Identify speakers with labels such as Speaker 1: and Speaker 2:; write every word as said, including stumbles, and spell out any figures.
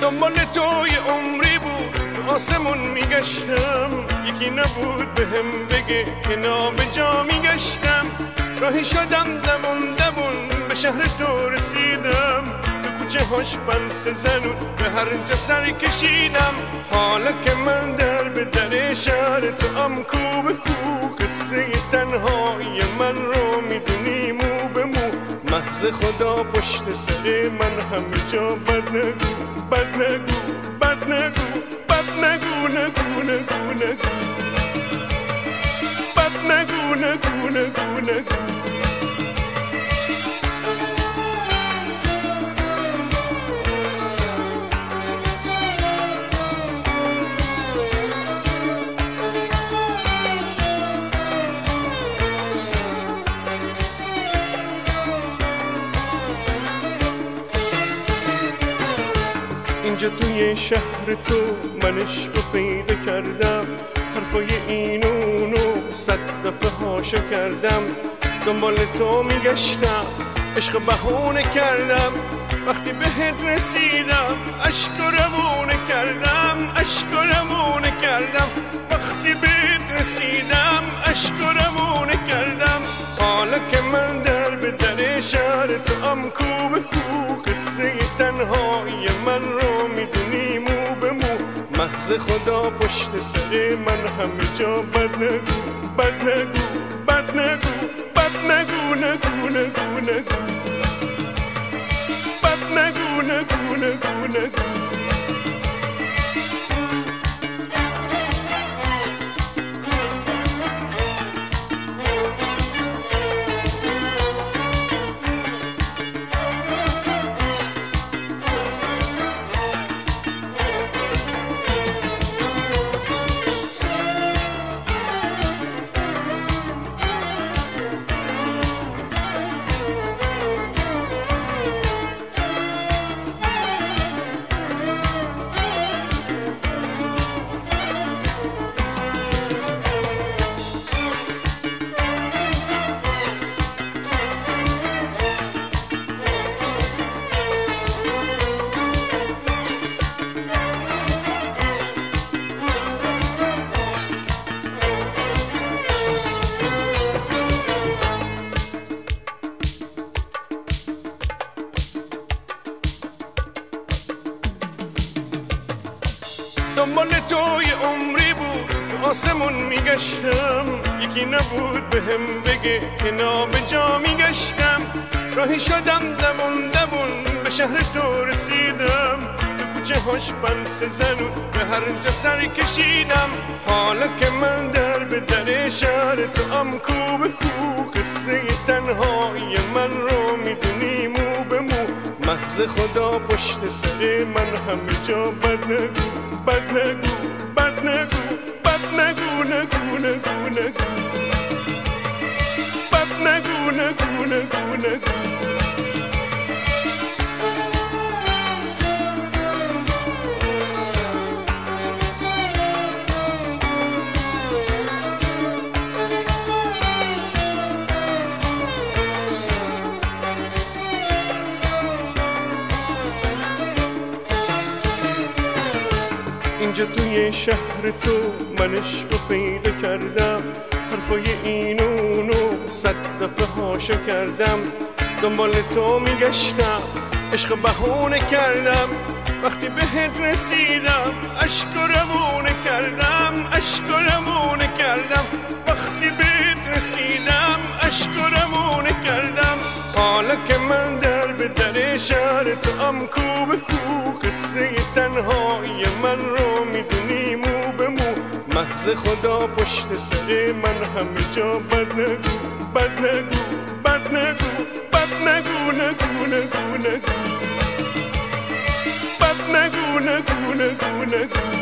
Speaker 1: دنبال تو یه عمری بود تو آسمون میگشتم، یکی نبود به هم بگه که نابجا میگشتم. راهی شدم دمون دمون به شهر تو رسیدم، به کوچه هاش پنس زنون به هر جا سر کشیدم. حالا که من در به در شهر تو ام کو به کو، قصه تنهایی من رو میدونی مو به مو. محض خدا پشت سر من همه جا بد نگو بد نگو بد نگو بد نگو نگو نگو نگو بد نگو نگو نگو نگو. اینجا توی شهر تو من عشق رو پیدا کردم، حرفای این و اونو صد دفعه هاشو کردم. دنبال تو میگشتم، عشق بهونه کردم. وقتی بهت رسیدم اشک و روونه کردم، اشک و روونه کردم. وقتی بهت رسیدم اشک و روونه کردم. حالا که من در به در شهر تو ام کو به کو، قصه تنهایی من رو میدونی مو به مو. محض خدا پشت سر من همه جا بد نگو بد نگو بد نگو بد نگو نگو نگو نگو بد نگو نگو نگو نگو. دنبال تو یه عمری بود تو آسمون میگشتم، یکی نبود به هم بگه که نابجا میگشتم. راهی شدم دمون دمون به شهر تو رسیدم، به کوچه هاش پنس زنون به هر جا سر کشیدم. حالا که من در به در شهر تو ام کو به کو، قصه تنهایی من رو میدونی مو به مو. محض خدا پشت سر من همه جا بد نگو بد نگو بد نگو بد نگو نگو نگو نگو بد نگو نگو نگو نگو. اینجا توی شهر تو من عشق رو پیدا کردم، حرفای این و اونو صد دفعه هاشو کردم. دنبال تو میگشتم، عشق بهونه کردم. وقتی بهت رسیدم اشک و روونه کردم، اشک و روونه کردم. وقتی بهت رسیدم اشک و روونه کردم. حالا که من در به در شهر تو ام کو به کو، قصه تنهایی من رو میدونی مو به مو. محض خدا پشت سر من همه جا بد نگو بد نگو بد نگو بد نگو نگو نگو نگو بد نگو نگو نگو نگو.